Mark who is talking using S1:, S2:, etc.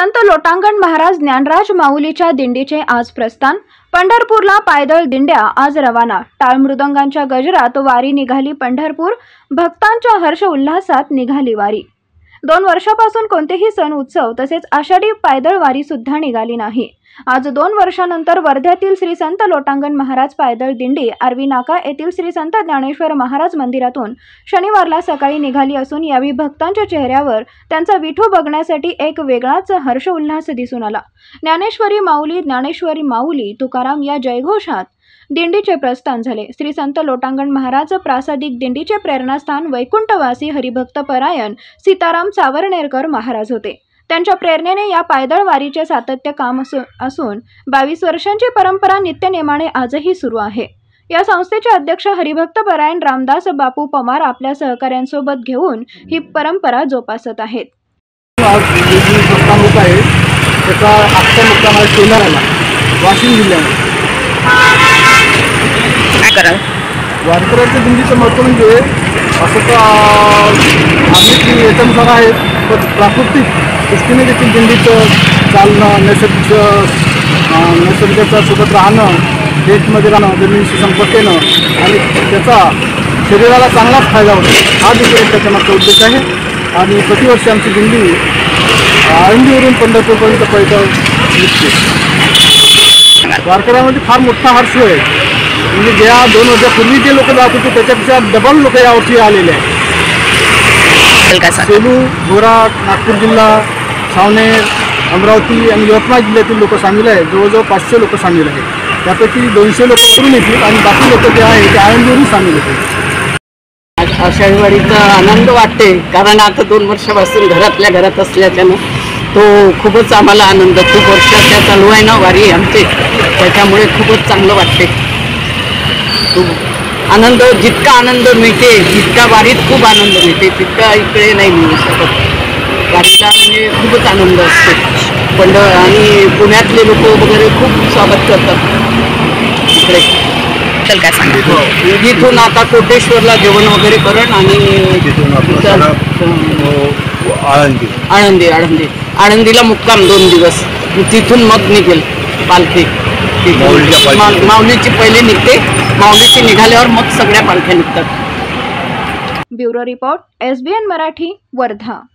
S1: संत लोटांगण महाराज ज्ञानराज माऊलीच्या दिंडीचे आज प्रस्थान। पंढरपूरला पायदळ दिंड्या आज रवाना। टाळ मृदंगांच्या गजरात वारी निघाली पंढरपूर। भक्तांच्या हर्ष उल्हासात निघाली वारी। 2 वर्षापासून कोणतेही सण उत्सव तसेच आषाढी पायदळ वारी सुद्धा निघाली नाही। आज 2 वर्षानंतर वर्ध्यातील श्री संत लोटांगण महाराज पायदळ दिंडी आर्वी नाका येथील श्री संत ज्ञानेश्वर महाराज मंदिरातून शनिवारला सकाळी निघाली असून यावेळी भक्तांच्या चेहऱ्यावर त्यांचा विठू बघण्यासाठी एक वेगळाच हर्ष उल्हास दिसून आला। ज्ञानेश्वरी माऊली तुकाराम या जयघोषात दिंडीचे प्रस्थान झाले। श्री संत लोटांगण महाराज प्रासादिक दिंडीचे प्रेरणास्थान वैकुंठवासी हरिभक्त परायण सीताराम चावरनेरकर महाराज होते। त्यांच्या प्रेरणेने या पायदळ वारीचे सातत्य काम असून 22 वर्षांची परंपरा नित्यनेमाने आजही सुरू आहे। या संस्थेचे अध्यक्ष हरिभक्त परायण रामदास बापू पवार आपल्या सहकाऱ्यांसोबत घेऊन ही परंपरा जोपासत आहेत।
S2: वाशिम जिल्ह्यामध्ये वारकऱ्यांच्या दिंडीचं महत्त्व म्हणजे असं तर आम्ही याच्यानुसार आहे, पण प्राकृतिक दृष्टीने देखील दिंडीचं चालणं, नैसर्गिकाच्या सोबत राहणं, डेटमध्ये राहणं, जमिनीशी संपर्क येणं आणि त्याचा शरीराला चांगलाच फायदा होतो, हा देखील त्याच्यामागचा उद्देश आहे। आणि प्रतिवर्षी आमची दिंडी आळंदीवरून पंढरपूरपर्यंत पैदल निघते। वारकऱ्यांमध्ये फार मोठा हर्ष आहे, म्हणजे ज्या 2 वर्षापूर्वी जे लोक जात होते त्याच्यापेक्षा डबल लोक यावर्षी आलेले आहेत। सेलू, घोराट, नागपूर जिल्हा, सावनेर, अमरावती आणि यवतमाळ जिल्ह्यातील लोक सामील आहेत। जवळजवळ 500 लोक सामील आहेत। त्यापैकी 200 लोक करून येतील आणि बाकी लोक जे आहेत ते आळंदीवरून सामील होतील।
S3: आषाढी वारीचा आनंद वाटते, कारण आता 2 वर्षापासून घरातल्या घरात असल्याच्यानं तो खूपच आम्हाला आनंद, खूप वर्षाच्या चालू आहे ना वारी आमची, त्याच्यामुळे खूपच चांगलं वाटते। खूप आनंद, जितका आनंद मिळते जितका वारीत खूप आनंद मिळते तितका इकडे नाही मिळू शकत। वारीला म्हणजे खूपच आनंद असते। आणि पुण्यातले लोक वगैरे खूप स्वागत करतात इकडे।
S4: काय सांगा,
S3: इथून आता कोटेश्वरला जेवण वगैरे करण आणि आळंदीला मुक्काम 2 दिवस, तिथून मग निघेल पालखी। माऊलीची पहिले निघते, माऊलीची निघाल्यावर मग सगळ्या पालख्या निघतात।
S1: Bureau report, SBN Marathi, Wardha.